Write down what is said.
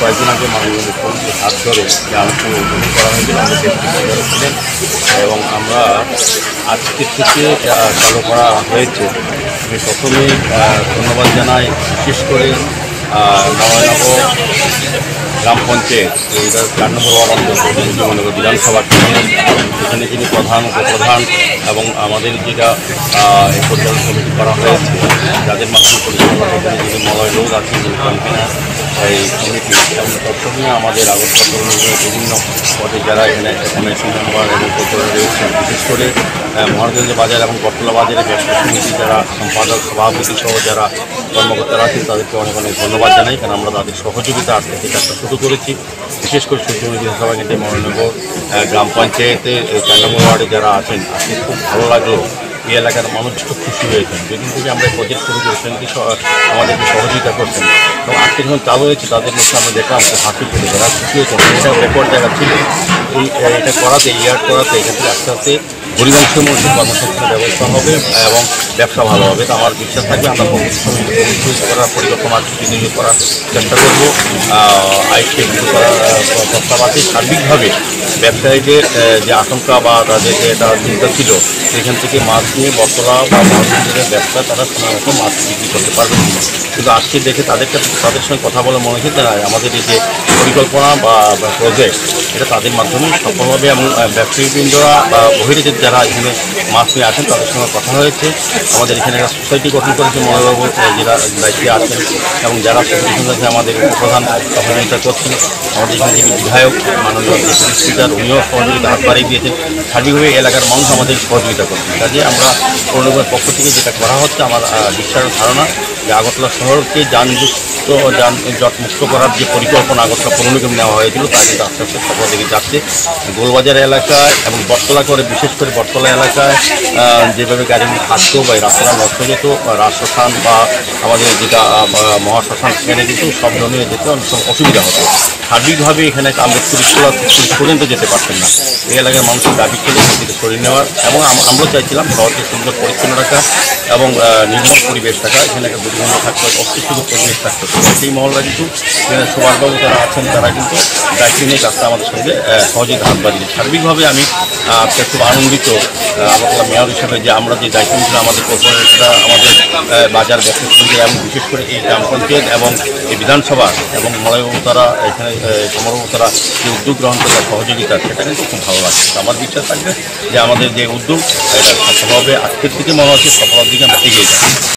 কয়েকদিন আগে মাননীয় মুখ্যমন্ত্রীর হাত ধরে যে আমটি উদ্বোধন করা হয়েছিল আমাদের ছিলেন এবং আমরা আজকের থেকে চালু করা হয়েছে। আমি প্রথমে ধন্যবাদ জানাই বিশেষ করে নয়নগর গ্রাম পঞ্চায়েত এইটা 4 নম্বর ওয়ার্ড অন্তর্গত মহানগর বিধানসভা এখানে যিনি প্রধান উপপ্রধান এবং আমাদের যেটা পরিচালনা কমিটি করা হয়েছে যাদের মাধ্যমে পরিচালনা এখানে যিনি মলয় লোক আছেন যিনি কনভেনার এই কমিটি এবং প্রথমে আমাদের আগরতলা বিভিন্ন পদে যারা এখানে কমিশন মেম্বার এবং পরিচালনা রয়েছেন বিশেষ করে মহারাজগঞ্জ বাজার এবং বটতলা বাজারের ব্যবসা সমিতি যারা সম্পাদক সভাপতি সহ যারা কর্মকর্তারা আছেন তাদেরকে অনেক অনেক ধন্যবাদ জানাই, কারণ আমরা তাদের সহযোগিতা আজকে থেকে কাজটা শুরু করেছি। বিশেষ করে সূর্যমণি বিধানসভা কেন্দ্রে মহানগর গ্রাম পঞ্চায়েতে 4 নম্বর ওয়ার্ডে যারা আছেন আজকে খুব ভালো লাগলো। এই এলাকার মানুষ খুব খুশি হয়েছেন যেদিন থেকে আমরা প্রজেক্ট শুরু করেছেন আমাদেরকে সহযোগিতা করছেন এবং আজকে যখন চালু হয়েছে তাদের মধ্যে আমরা দেখলাম হাসি তুলে যারা খুশি হয়েছেন। এটা রেকর্ড জায়গা ছিল এটা করাতে ইয়ার্ড করাতে এখান থেকে আস্তে আস্তে গরিবাংশের মধ্যে কর্মসংস্থানের ব্যবস্থা হবে এবং ব্যবসা ভালো হবে। তো আমার বিশ্বাস থাকবে আমরা করার পরিকল্পনা নিয়োগ করার চেষ্টা করবো। আইনকে শুরু করার প্রস্তাব আছে। সার্বিকভাবে ব্যবসায়ীদের যে আশঙ্কা বা তাদের যে একটা চিন্তা ছিল সেখান থেকে মাছ নিয়ে বটতলা বা মহাজনদের ব্যবসা তারা সাধারণত মাছ বিক্রি করতে পারবে না। কিন্তু আজকে দেখে তাদের সঙ্গে কথা বলে মনে হচ্ছে না আমাদের এই যে পরিকল্পনা বা প্রজেক্ট এটা তাদের মাধ্যমে সফল হবে এবং ব্যবসায়ীবৃন্দরা বা বহির্দেশ যারা এখানে মাছ নিয়ে আসেন তাদের সঙ্গে কথা হয়েছে। আমাদের এখানে একটা সোসাইটি গঠন করেছে মনোবাবু যারা দায়িত্বে আছেন এবং যারা সোসাইটির আমাদের উপপ্রধান সহযোগিতা করছেন। আমাদের এখানে যিনি বিধায়ক মাননীয় স্পিকার উনিও সহযোগিতা হাত বাড়িয়ে দিয়েছেন। সার্বিকভাবে এলাকার মানুষ আমাদের সহযোগিতা করছেন। কাজে আমরা পৌরনিগমের পক্ষ থেকে যেটা করা হচ্ছে আমার বিশ্বাস ধারণা যে আগরতলা শহরকে যানজটমুক্ত করার যে পরিকল্পনা আগরতলা পৌরনিগম নেওয়া হয়েছিল তা কিন্তু আস্তে আস্তে সফল দিকে যাচ্ছে। গোলবাজার এলাকায় এবং বটতলা করে বিশেষ করে বটতলা এলাকায় যেভাবে গাড়িগুলো থাকতো বা রাস্তাটা নষ্ট যেত রাজশ্মশান বা আমাদের যেটা মহাশ্মশান সেখানে কিন্তু সব ধরনের যেতে অনেক সময় অসুবিধা হতো। সার্বিকভাবে এখানে আম্বেদকর স্কুল পর্যন্ত যেতে পারতেন না। এই এলাকার মানুষের দাবি ছিল এখান থেকে সরিয়ে নেওয়ার এবং আমরা চাইছিলাম শহরকে সুন্দর পরিচ্ছন্ন রাখা এবং নির্মল পরিবেশ থাকা, এখানে একটা দুর্গন্ধ থাকতো অস্তিত্ব পরিবেশ থাকতো। সেই মহলরা কিন্তু সুভাষবাবু যারা আছেন তারা কিন্তু দায়িত্ব নিয়ে কাজটা আমাদের সঙ্গে সহযোগিতা হাত বাড়িয়ে। সার্বিকভাবে আমি খুব আনন্দিত আগরতলা মেয়র হিসাবে যে আমরা যে দায়িত্ব নিয়েছিলাম আমাদের কর্পোরেটরা আমাদের বাজার ব্যবসা সমিতি এবং বিশেষ করে এই গ্রাম পঞ্চায়েত এবং এই বিধানসভা এবং মলয়বাবু তারা এখানে সমরবাবু তারা যে উদ্যোগ গ্রহণ করে সহযোগিতা সেটা কিন্তু খুব ভালো লাগছে। আমার বিশ্বাস থাকবে যে আমাদের যে উদ্যোগ এটা সফল হবে। আজকের থেকে মনে হচ্ছে সফলতার দিকে আমরা এগিয়ে যাই।